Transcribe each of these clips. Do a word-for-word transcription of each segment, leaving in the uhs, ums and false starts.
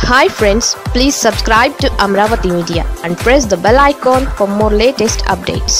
Hi friends, please subscribe to Amravati Media and press the bell icon for more latest updates.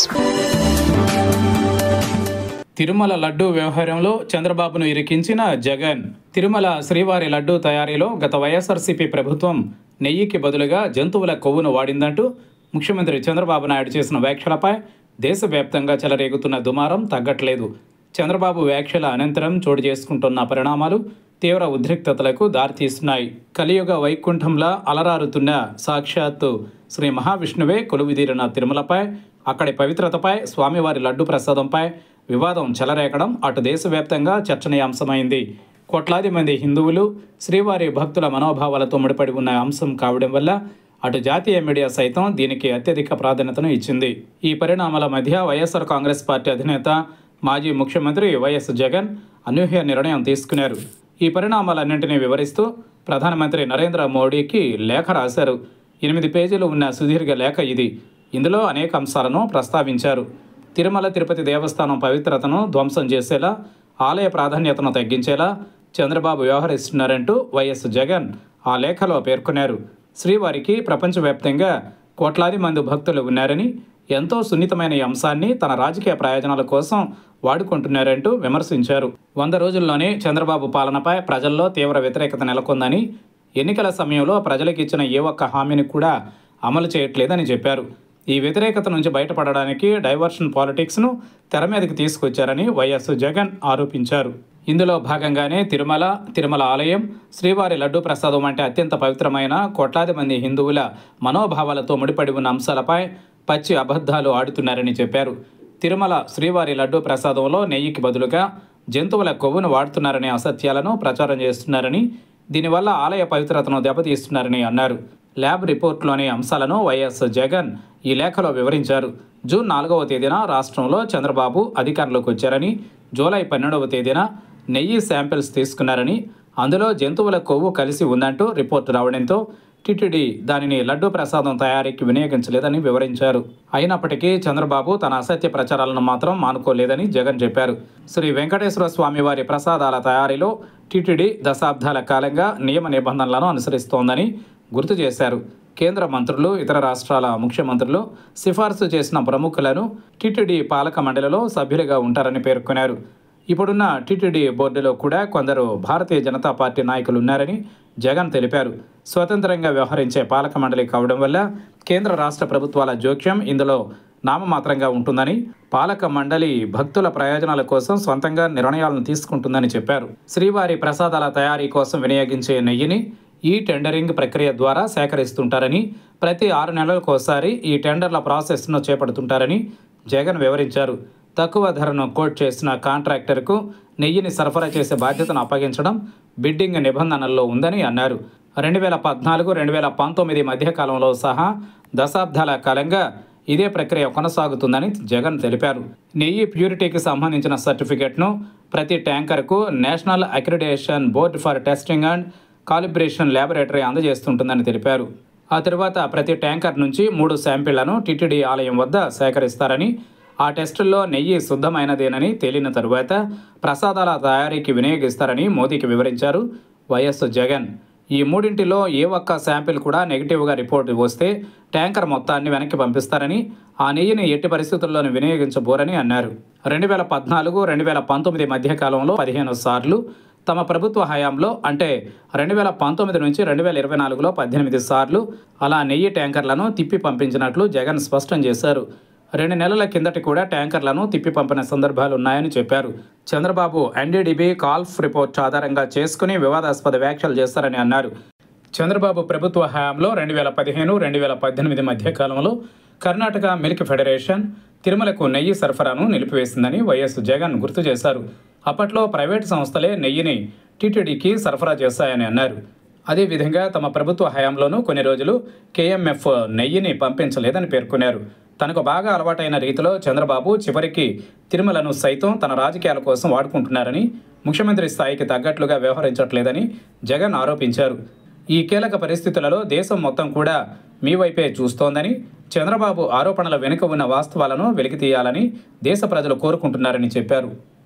Tirumala laddu వ్యవహారంలో చంద్రబాబును ఇరికించిన జగన్. తిరుమల శ్రీవారి లడ్డూ తయారీలో గత వైఎస్ఆర్సీపీ ప్రభుత్వం నెయ్యికి బదులుగా జంతువుల కొవ్వును వాడిందంటూ ముఖ్యమంత్రి చంద్రబాబు నాయుడు చేసిన వ్యాఖ్యలపై దేశవ్యాప్తంగా చెలరేగుతున్న దుమారం తగ్గట్లేదు. చంద్రబాబు వ్యాఖ్యల అనంతరం చోటు చేసుకుంటున్న పరిణామాలు తీవ్ర ఉద్రిక్తతలకు దారితీస్తున్నాయి. కలియుగ వైకుంఠంలా అలరారుతున్న సాక్షాత్తు శ్రీ మహావిష్ణువే కొలువుదీరిన తిరుమలపై, అక్కడి పవిత్రతపై, స్వామివారి లడ్డు ప్రసాదంపై వివాదం చెలరేగడం అటు దేశవ్యాప్తంగా చర్చనీయాంశమైంది. కోట్లాది మంది హిందువులు శ్రీవారి భక్తుల మనోభావాలతో ముడిపడి ఉన్న అంశం కావడం వల్ల అటు జాతీయ మీడియా సైతం దీనికి అత్యధిక ప్రాధాన్యతను ఇచ్చింది. ఈ పరిణామాల మధ్య వైఎస్ఆర్ కాంగ్రెస్ పార్టీ అధినేత, మాజీ ముఖ్యమంత్రి వైఎస్ జగన్ అనూహ్య నిర్ణయం తీసుకున్నారు. ఈ పరిణామాలన్నింటినీ వివరిస్తూ ప్రధానమంత్రి నరేంద్ర మోడీకి లేఖ రాశారు. ఎనిమిది పేజీలు ఉన్న సుదీర్ఘ లేఖ ఇది. ఇందులో అనేక అంశాలను ప్రస్తావించారు. తిరుమల తిరుపతి దేవస్థానం పవిత్రతను ధ్వంసం చేసేలా, ఆలయ ప్రాధాన్యతను తగ్గించేలా చంద్రబాబు వ్యవహరిస్తున్నారంటూ వైఎస్ జగన్ ఆ లేఖలో పేర్కొన్నారు. శ్రీవారికి ప్రపంచవ్యాప్తంగా కోట్లాది మంది భక్తులు ఉన్నారని, ఎంతో సున్నితమైన ఈ అంశాన్ని తన రాజకీయ ప్రయోజనాల కోసం వాడుకుంటున్నారంటూ విమర్శించారు. వంద రోజుల్లోనే చంద్రబాబు పాలనపై ప్రజల్లో తీవ్ర వ్యతిరేకత నెలకొందని, ఎన్నికల సమయంలో ప్రజలకు ఇచ్చిన ఏ ఒక్క హామీని కూడా అమలు చేయట్లేదని చెప్పారు. ఈ వ్యతిరేకత నుంచి బయటపడడానికి డైవర్షన్ పాలిటిక్స్ను తెర మీదకి తీసుకొచ్చారని వైఎస్ జగన్ ఆరోపించారు. ఇందులో భాగంగానే తిరుమల, తిరుమల ఆలయం, శ్రీవారి లడ్డూ ప్రసాదం వంటి అత్యంత పవిత్రమైన కోట్లాది మంది హిందువుల మనోభావాలతో ముడిపడి ఉన్న అంశాలపై పచ్చి అబద్ధాలు ఆడుతున్నారని చెప్పారు. తిరుమల శ్రీవారి లడ్డూ ప్రసాదంలో నెయ్యికి బదులుగా జంతువుల కొవ్వును వాడుతున్నారనే అసత్యాలను ప్రచారం చేస్తున్నారని, దీనివల్ల ఆలయ పవిత్రతను దెబ్బతీస్తున్నారని అన్నారు. ల్యాబ్ రిపోర్ట్లోని అంశాలను వైఎస్ జగన్ ఈ లేఖలో వివరించారు. జూన్ నాలుగవ తేదీన రాష్ట్రంలో చంద్రబాబు అధికారంలోకి వచ్చారని, జూలై పన్నెండవ తేదీన నెయ్యి శాంపిల్స్ తీసుకున్నారని, అందులో జంతువుల కొవ్వు కలిసి ఉందంటూ రిపోర్టు రావడంతో టీటీడీ దానిని లడ్డూ ప్రసాదం తయారీకి వినియోగించలేదని వివరించారు. అయినప్పటికీ చంద్రబాబు తన అసత్య ప్రచారాలను మాత్రం మానుకోలేదని జగన్ చెప్పారు. శ్రీ వెంకటేశ్వర స్వామి వారి ప్రసాదాల తయారీలో టీటీడీ దశాబ్దాల కాలంగా నియమ నిబంధనలను అనుసరిస్తోందని గుర్తు చేశారు. కేంద్ర మంత్రులు, ఇతర రాష్ట్రాల ముఖ్యమంత్రులు సిఫార్సు చేసిన ప్రముఖులను టీటీడీ పాలక మండలిలో సభ్యులుగా ఉంటారని పేర్కొన్నారు. ఇప్పుడున్న టీటీడీ బోర్డులో కూడా కొందరు భారతీయ జనతా పార్టీ నాయకులు ఉన్నారని జగన్ తెలిపారు. స్వతంత్రంగా వ్యవహరించే పాలక మండలి కావడం వల్ల కేంద్ర రాష్ట్ర ప్రభుత్వాల జోక్యం ఇందులో నామమాత్రంగా ఉంటుందని, పాలక మండలి భక్తుల ప్రయోజనాల కోసం స్వంతంగా నిర్ణయాలను తీసుకుంటుందని చెప్పారు. శ్రీవారి ప్రసాదాల తయారీ కోసం వినియోగించే నెయ్యిని ఈ టెండరింగ్ ప్రక్రియ ద్వారా సేకరిస్తుంటారని, ప్రతి ఆరు నెలలకోసారి ఈ టెండర్ల ప్రాసెస్ను చేపడుతుంటారని జగన్ వివరించారు. తక్కువ ధరను కోట్ చేసిన కాంట్రాక్టర్కు నెయ్యిని సరఫరా చేసే బాధ్యతను అప్పగించడం బిడ్డింగ్ నిబంధనల్లో ఉందని అన్నారు. రెండు వేల పద్నాలుగు రెండు వేల పంతొమ్మిది మధ్యకాలంలో సహా దశాబ్దాల కాలంగా ఇదే ప్రక్రియ కొనసాగుతుందని జగన్ తెలిపారు. నెయ్యి ప్యూరిటీకి సంబంధించిన సర్టిఫికెట్ను ప్రతి ట్యాంకర్కు national accreditation board for testing and calibration laboratory అందజేస్తుంటుందని తెలిపారు. ఆ తరువాత ప్రతి ట్యాంకర్ నుంచి మూడు శాంపిళ్లను టీటీడీ ఆలయం వద్ద సేకరిస్తారని, ఆ టెస్టుల్లో నెయ్యి శుద్ధమైనదేనని తేలిన తరువాత ప్రసాదాల తయారీకి వినియోగిస్తారని మోదీకి వివరించారు వైఎస్ జగన్. ఈ మూడింటిలో ఏ ఒక్క శాంపిల్ కూడా నెగిటివ్గా రిపోర్టు వస్తే ట్యాంకర్ మొత్తాన్ని వెనక్కి పంపిస్తారని, ఆ నెయ్యిని ఎట్టి పరిస్థితుల్లోనూ వినియోగించబోరని అన్నారు. రెండు వేల పద్నాలుగు రెండు వేల పంతొమ్మిది మధ్యకాలంలో పదిహేను సార్లు, తమ ప్రభుత్వ హయాంలో అంటే రెండు వేల పంతొమ్మిది నుంచి రెండు వేల ఇరవై నాలుగులో పద్దెనిమిది సార్లు అలా నెయ్యి ట్యాంకర్లను తిప్పి పంపించినట్లు జగన్ స్పష్టం చేశారు. రెండు నెలల కిందటి కూడా ట్యాంకర్లను తిప్పి పంపిన సందర్భాలు ఉన్నాయని చెప్పారు. చంద్రబాబు ఎన్డీడీబీ కాల్ఫ్ రిపోర్ట్ ఆధారంగా చేసుకుని వివాదాస్పద వ్యాఖ్యలు చేస్తారని అన్నారు. చంద్రబాబు ప్రభుత్వ హయాంలో రెండు వేల పదిహేను రెండు వేల పద్దెనిమిది మధ్యకాలంలో కర్ణాటక మిల్క్ ఫెడరేషన్ తిరుమలకు నెయ్యి సరఫరాను నిలిపివేసిందని వైఎస్ జగన్ గుర్తు చేశారు. అప్పట్లో ప్రైవేటు సంస్థలే నెయ్యిని టీటీడీకి సరఫరా చేశాయని అన్నారు. అదేవిధంగా తమ ప్రభుత్వ హయాంలోనూ కొన్ని రోజులు కేఎంఎఫ్ నెయ్యిని పంపించలేదని పేర్కొన్నారు. తనకు బాగా అలవాటైన రీతిలో చంద్రబాబు చివరికి తిరుమలను సైతం తన రాజకీయాల కోసం వాడుకుంటున్నారని, ముఖ్యమంత్రి స్థాయికి తగ్గట్లుగా వ్యవహరించట్లేదని జగన్ ఆరోపించారు. ఈ కీలక పరిస్థితులలో దేశం మొత్తం కూడా మీ వైపే చూస్తోందని, చంద్రబాబు ఆరోపణల వెనుక ఉన్న వాస్తవాలను వెలికితీయాలని దేశ ప్రజలు కోరుకుంటున్నారని చెప్పారు.